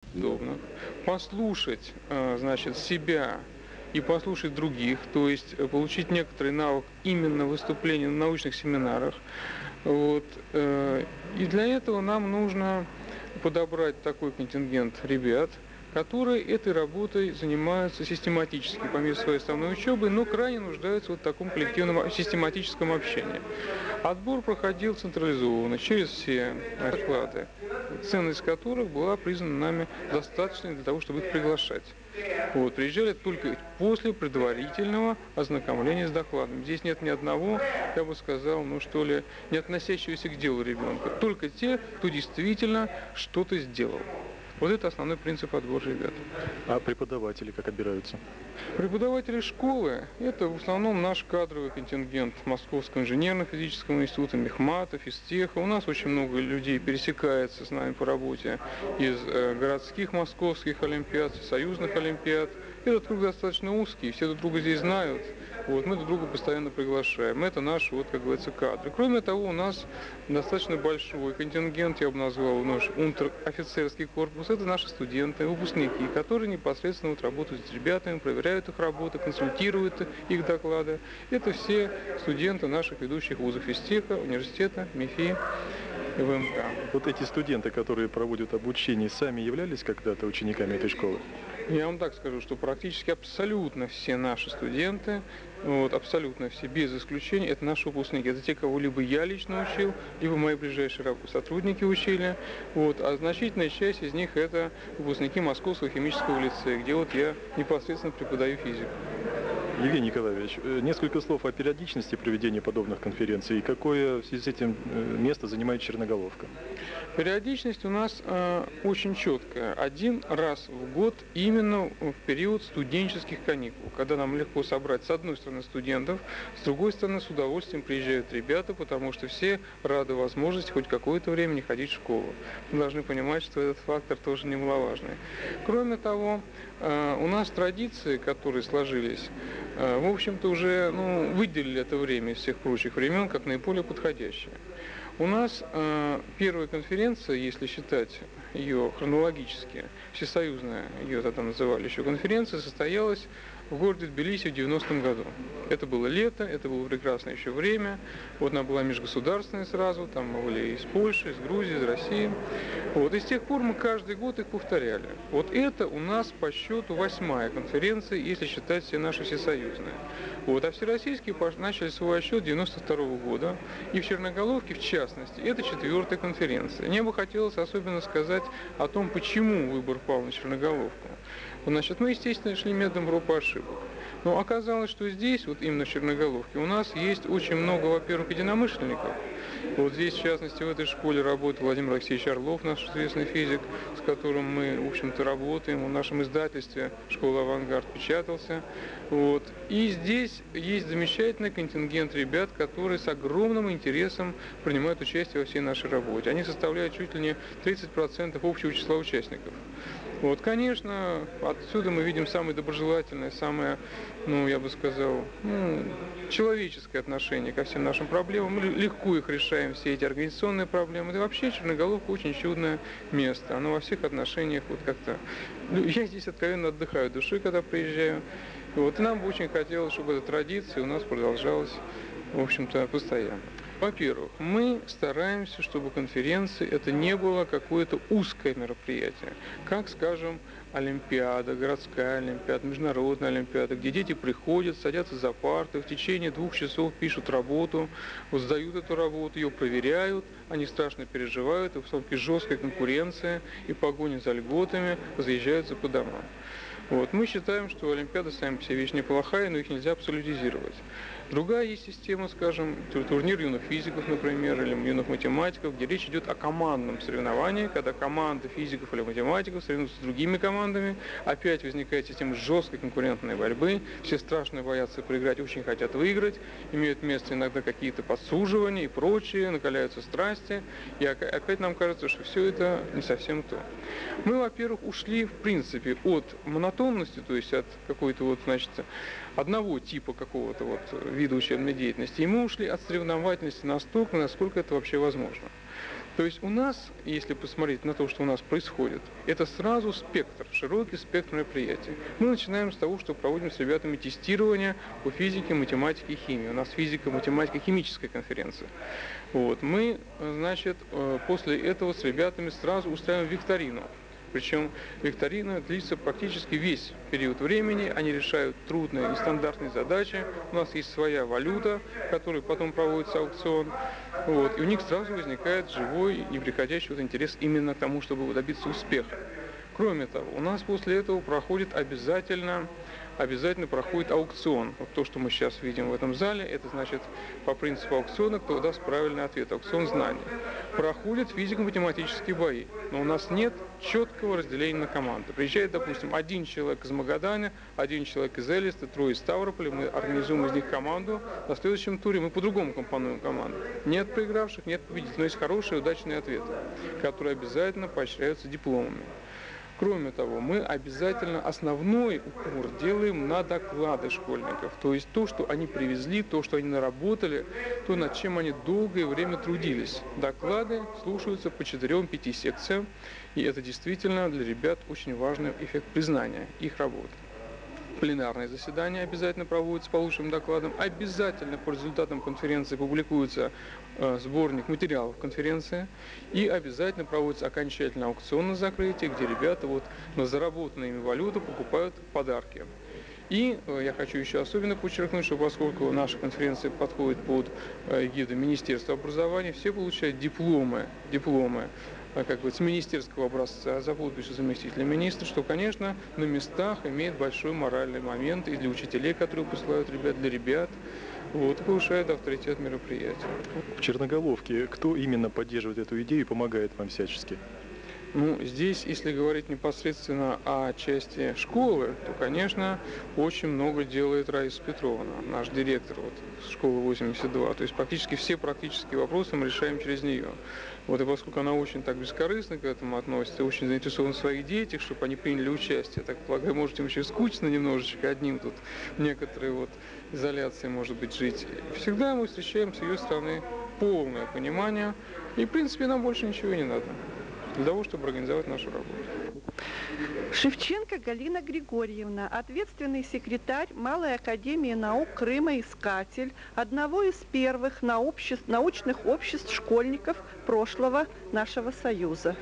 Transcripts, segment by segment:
удобно, послушать, значит, себя и послушать других, то есть получить некоторый навык именно выступления на научных семинарах. Вот. И для этого нам нужно подобрать такой контингент ребят, которые этой работой занимаются систематически, помимо своей основной учебы, но крайне нуждаются в таком коллективном систематическом общении. Отбор проходил централизованно, через все доклады, ценность которых была признана нами достаточной для того, чтобы их приглашать. Вот, приезжали только после предварительного ознакомления с докладом. Здесь нет ни одного, я бы сказал, ну что ли, не относящегося к делу ребенка. Только те, кто действительно что-то сделал. Вот это основной принцип отбора ребят. А преподаватели как отбираются? Преподаватели школы – это в основном наш кадровый контингент Московского инженерно-физического института, Мехмата, Физтеха. У нас очень много людей пересекается с нами по работе из городских московских олимпиад, союзных олимпиад. Этот круг достаточно узкий, все друг друга здесь знают. Вот, мы друг друга постоянно приглашаем. Это наши, вот, как говорится, кадры. Кроме того, у нас достаточно большой контингент, я бы назвал наш унтер-офицерский корпус. Это наши студенты, выпускники, которые непосредственно вот работают с ребятами, проверяют их работу, консультируют их доклады. Это все студенты наших ведущих вузов Физтеха, университета, МИФИ, ВМК. Вот эти студенты, которые проводят обучение, сами являлись когда-то учениками этой школы? Я вам так скажу, что практически абсолютно все наши студенты, вот, абсолютно все, без исключения, это наши выпускники. Это те, кого либо я лично учил, либо мои ближайшие сотрудники учили. Вот, а значительная часть из них это выпускники Московского химического лицея, где вот я непосредственно преподаю физику. Евгений Николаевич, несколько слов о периодичности проведения подобных конференций и какое в связи с этим место занимает Черноголовка? Периодичность у нас очень четкая. Один раз в год именно в период студенческих каникул, когда нам легко собрать с одной стороны студентов, с другой стороны с удовольствием приезжают ребята, потому что все рады возможности хоть какое-то время не ходить в школу. Мы должны понимать, что этот фактор тоже немаловажный. Кроме того, у нас традиции, которые сложились, в общем-то уже выделили это время из всех прочих времен как наиболее подходящее. У нас первая конференция, если считать ее хронологически, всесоюзная, ее тогда называли еще конференция, состоялась в городе Тбилиси в 90-м году. Это было лето, это было прекрасное еще время. Вот она была межгосударственная сразу, там мы были из Польши, из Грузии, из России. Вот, и с тех пор мы каждый год их повторяли. Вот это у нас по счету 8-я конференция, если считать все наши всесоюзные. Вот, а всероссийские начали свой отсчет 92-го года. И в Черноголовке, в частности, это 4-я конференция. Мне бы хотелось особенно сказать о том, почему выбор пал на Черноголовку. Значит, мы, естественно, шли методом проб и ошибок. Но оказалось, что здесь, вот именно в Черноголовке, у нас есть очень много, во-первых, единомышленников. Вот здесь, в частности, в этой школе работал Владимир Алексеевич Орлов, наш известный физик, с которым мы, в общем-то, работаем. В нашем издательстве «Школа Авангард» печатался. Вот. И здесь есть замечательный контингент ребят, которые с огромным интересом принимают участие во всей нашей работе. Они составляют чуть ли не 30% общего числа участников. Вот, конечно, отсюда мы видим самое доброжелательное, самое, я бы сказал, человеческое отношение ко всем нашим проблемам. Мы легко их решаем, все эти организационные проблемы. Да и вообще Черноголовка очень чудное место. Оно во всех отношениях вот как-то... Я здесь откровенно отдыхаю душой, когда приезжаю. Вот, и нам бы очень хотелось, чтобы эта традиция у нас продолжалась, в общем-то, постоянно. Во-первых, мы стараемся, чтобы конференции это не было какое-то узкое мероприятие, как, скажем, олимпиада, городская олимпиада, международная олимпиада, где дети приходят, садятся за парты, в течение 2 часов пишут работу, вот сдают эту работу, ее проверяют, они страшно переживают, и в основном жесткая конкуренция и погоня за льготами разъезжаются по домам. Вот. Мы считаем, что олимпиады сами по себе вещь неплохая, но их нельзя абсолютизировать. Другая есть система, скажем, турнир юных физиков, например, или юных математиков, где речь идет о командном соревновании, когда команда физиков или математиков соревнуются с другими командами, опять возникает система жесткой конкурентной борьбы, все страшно боятся проиграть, очень хотят выиграть, имеют место иногда какие-то подсуживания и прочее, накаляются страсти, и опять нам кажется, что все это не совсем то. Мы, во-первых, ушли, в принципе, от монотонности, то есть от какой-то одного типа какого-то вида учебной деятельности, и мы ушли от соревновательности настолько, насколько это вообще возможно. То есть у нас, если посмотреть на то, что у нас происходит, это сразу спектр, широкий спектр мероприятий. Мы начинаем с того, что проводим с ребятами тестирование по физике, математике и химии. У нас физика, математика, химическая конференция. Вот. Мы, значит, после этого с ребятами сразу устраиваем викторину. Причем викторина длится практически весь период времени, они решают трудные, нестандартные задачи. У нас есть своя валюта, которой потом проводится аукцион. Вот. И у них сразу возникает живой, непреходящий интерес именно к тому, чтобы добиться успеха. Кроме того, у нас после этого проходит обязательно проходит аукцион. Вот то, что мы сейчас видим в этом зале, это значит по принципу аукциона, кто даст правильный ответ, аукцион знаний. Проходят физико-математические бои, но у нас нет четкого разделения на команды. Приезжает, допустим, один человек из Магадана, один человек из Элиста, трое из Ставрополя, мы организуем из них команду. На следующем туре мы по-другому компонуем команду. Нет проигравших, нет победителей, но есть хорошие, удачные ответы, которые обязательно поощряются дипломами. Кроме того, мы обязательно основной упор делаем на доклады школьников. То есть то, что они привезли, то, что они наработали, то, над чем они долгое время трудились. Доклады слушаются по 4-5 секциям, и это действительно для ребят очень важный эффект признания их работы. Пленарные заседания обязательно проводятся по лучшим докладам. Обязательно по результатам конференции публикуется сборник материалов конференции. И обязательно проводится окончательный аукцион на закрытие, где ребята на заработанную ими валюту покупают подарки. И я хочу еще особенно подчеркнуть, что поскольку наша конференция подходит под эгиду Министерства образования, все получают дипломы как бы с министерского образца за будущего заместителя министра, что, конечно, на местах имеет большой моральный момент и для учителей, которые посылают ребят, для ребят, и повышает авторитет мероприятия. В Черноголовке кто именно поддерживает эту идею и помогает вам всячески? Здесь, если говорить непосредственно о части школы, то, конечно, очень много делает Раиса Петровна, наш директор школы 82. То есть практически все практические вопросы мы решаем через нее. И поскольку она очень так бескорыстно к этому относится, очень заинтересована в своих детях, чтобы они приняли участие, так полагаю, может им еще скучно немножечко одним тут некоторые изоляции, может быть, жить. Всегда мы встречаем с ее стороны полное понимание, и, в принципе, нам больше ничего не надо для того, чтобы организовать нашу работу. Шевченко Галина Григорьевна, ответственный секретарь Малой академии наук Крыма-Искатель, одного из первых научных обществ школьников прошлого нашего Союза.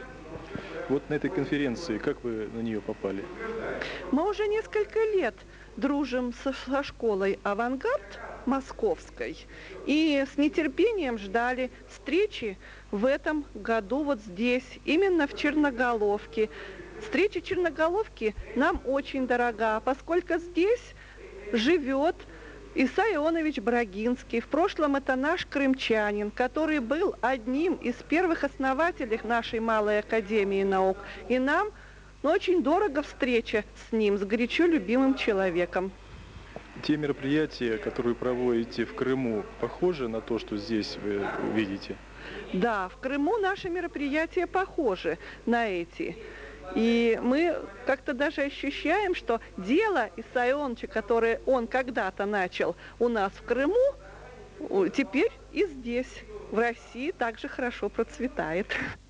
На этой конференции, как вы на нее попали? Мы уже несколько лет дружим со школой «Авангард» московской и с нетерпением ждали встречи в этом году здесь, именно в Черноголовке. Встреча Черноголовки нам очень дорога, поскольку здесь живет Исай Ионович Брагинский. В прошлом это наш крымчанин, который был одним из первых основателей нашей Малой академии наук. И нам очень дорого встреча с ним, с горячо любимым человеком. Те мероприятия, которые проводите в Крыму, похожи на то, что здесь вы видите? Да, в Крыму наши мероприятия похожи на эти. И мы как-то даже ощущаем, что дело Исая Ионовича, которое он когда-то начал у нас в Крыму, теперь и здесь, в России, также хорошо процветает.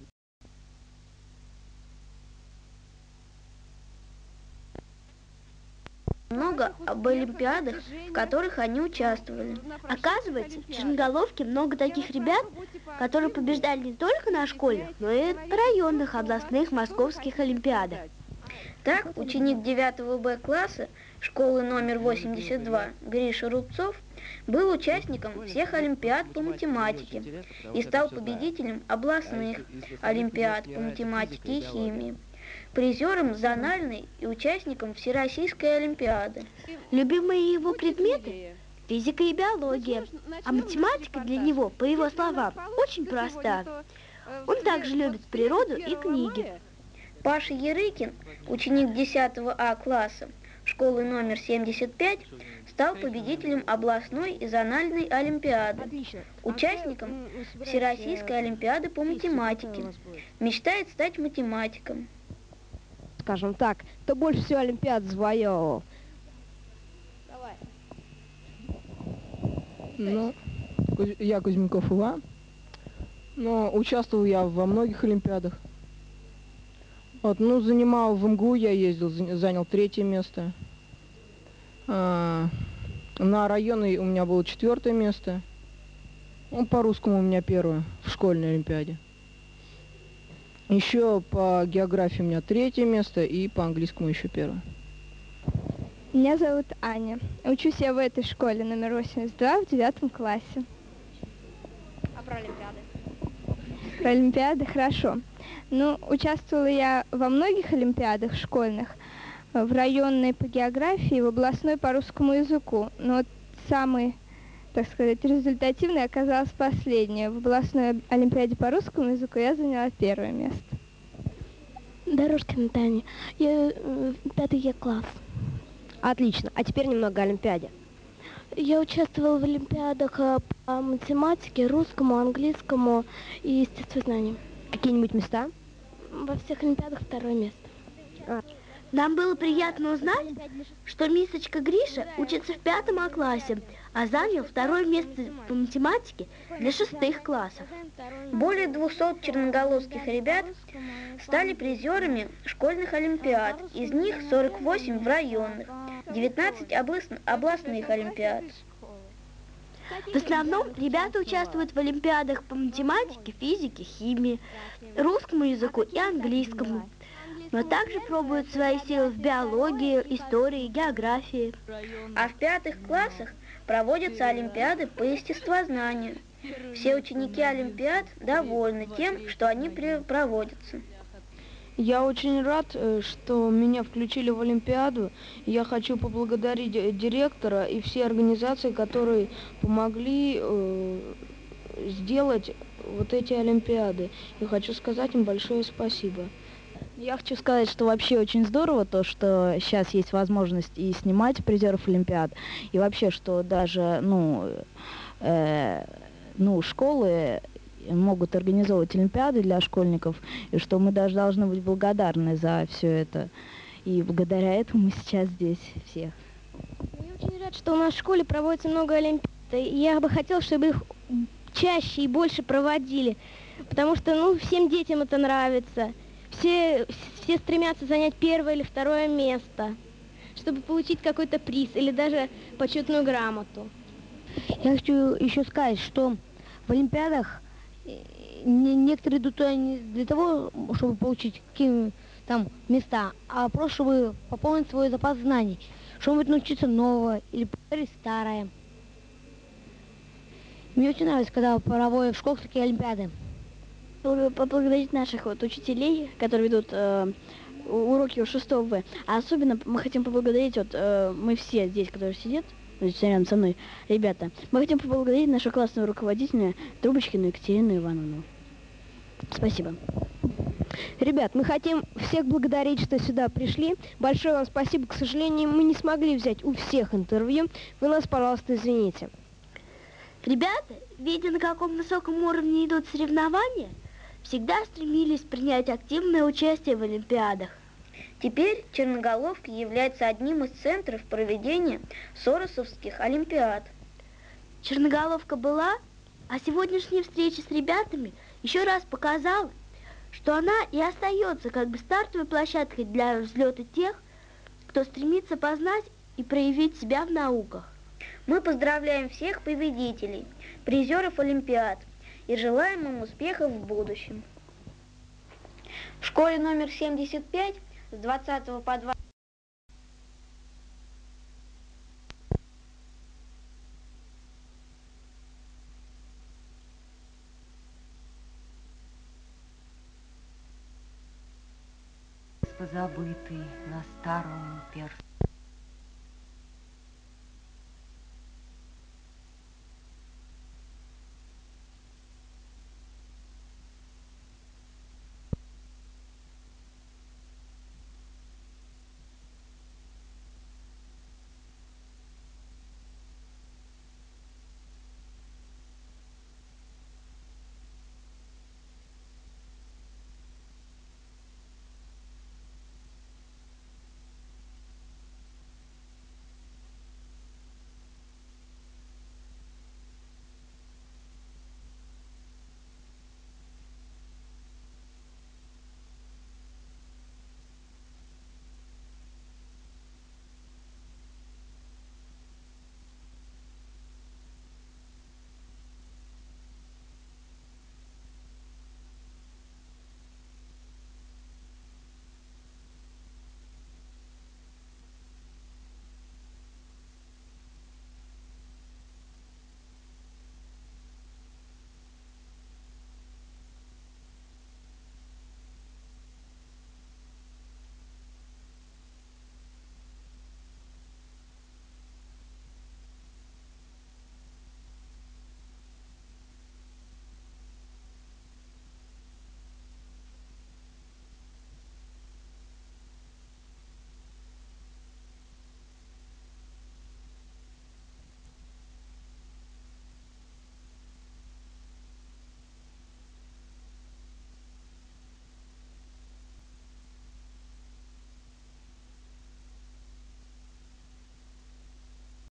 Много об олимпиадах, в которых они участвовали. Оказывается, в Черноголовке много таких ребят, которые побеждали не только на школьных, но и районных, областных, московских олимпиадах. Так, ученик 9 Б класса школы номер 82 Гриша Рубцов был участником всех олимпиад по математике и стал победителем областных олимпиад по математике и химии, призером зональной и участником Всероссийской олимпиады. Любимые его предметы – физика и биология, а математика для него, по его словам, очень проста. Он также любит природу и книги. Паша Ярыкин, ученик 10 А класса школы номер 75, стал победителем областной и зональной олимпиады, участником Всероссийской олимпиады по математике. Мечтает стать математиком. Скажем так, кто больше всего олимпиад завоевывал? Я Кузьмиков Иван. Но участвовал я во многих олимпиадах. Вот, ну, занимал в МГУ, я ездил, занял 3-е место. На районной у меня было 4-е место. Ну, по русскому у меня 1-е в школьной олимпиаде. Еще по географии у меня 3-е место и по английскому еще 1-е. Меня зовут Аня. Учусь я в этой школе номер 82 в 9 классе. А про олимпиады? Про олимпиады хорошо. Ну, участвовала я во многих олимпиадах школьных, в районной по географии, в областной по русскому языку. Но вот самый, так сказать, результативный оказалась последняя. В областной олимпиаде по русскому языку я заняла 1-е место. Дорожкина Таня. Я 5 класс. Отлично. А теперь немного о олимпиаде. Я участвовала в олимпиадах по математике, русскому, английскому и естествознанию. Какие-нибудь места? Во всех олимпиадах 2-е место. Нам было приятно узнать, что мисочка Гриша учится в 5 классе, а занял 2-е место по математике для 6-х классов. Более 200 черноголовских ребят стали призерами школьных олимпиад, из них 48 в районных, 19 областных олимпиад. В основном ребята участвуют в олимпиадах по математике, физике, химии, русскому языку и английскому. Но также пробуют свои силы в биологии, истории, географии. А в 5-х классах проводятся олимпиады по естествознанию. Все ученики олимпиад довольны тем, что они проводятся. Я очень рад, что меня включили в олимпиаду. Я хочу поблагодарить директора и все организации, которые помогли сделать вот эти олимпиады. И хочу сказать им большое спасибо. Я хочу сказать, что вообще очень здорово то, что сейчас есть возможность и снимать призеров олимпиад, и вообще, что даже, школы могут организовывать олимпиады для школьников, и что мы даже должны быть благодарны за все это. И благодаря этому мы сейчас здесь всех. Я очень рад, что у нас в школе проводится много олимпиад, и я бы хотела, чтобы их чаще и больше проводили, потому что, всем детям это нравится. Все стремятся занять 1-е или 2-е место, чтобы получить какой-то приз или даже почетную грамоту. Я хочу еще сказать, что в олимпиадах некоторые идут туда не для того, чтобы получить какие-то там места, а просто чтобы пополнить свой запас знаний, что-нибудь научиться нового или повторить старое. Мне очень нравится, когда проводят в школах такие олимпиады. Поблагодарить наших учителей, которые ведут уроки у 6 В. А особенно мы хотим поблагодарить, мы все здесь, которые сидят, рядом со мной, ребята, мы хотим поблагодарить нашу классную руководителя Трубочкину Екатерину Ивановну. Спасибо. Ребят, мы хотим всех благодарить, что сюда пришли. Большое вам спасибо. К сожалению, мы не смогли взять у всех интервью. Вы нас, пожалуйста, извините. Ребята, видя, на каком высоком уровне идут соревнования, всегда стремились принять активное участие в олимпиадах. Теперь Черноголовка является одним из центров проведения Соросовских олимпиад. Черноголовка была, а сегодняшняя встреча с ребятами еще раз показала, что она и остается как бы стартовой площадкой для взлета тех, кто стремится познать и проявить себя в науках. Мы поздравляем всех победителей, призеров олимпиад и желаем им успехов в будущем. В школе номер 75 с 20 по 20 позабытый на старом перстне.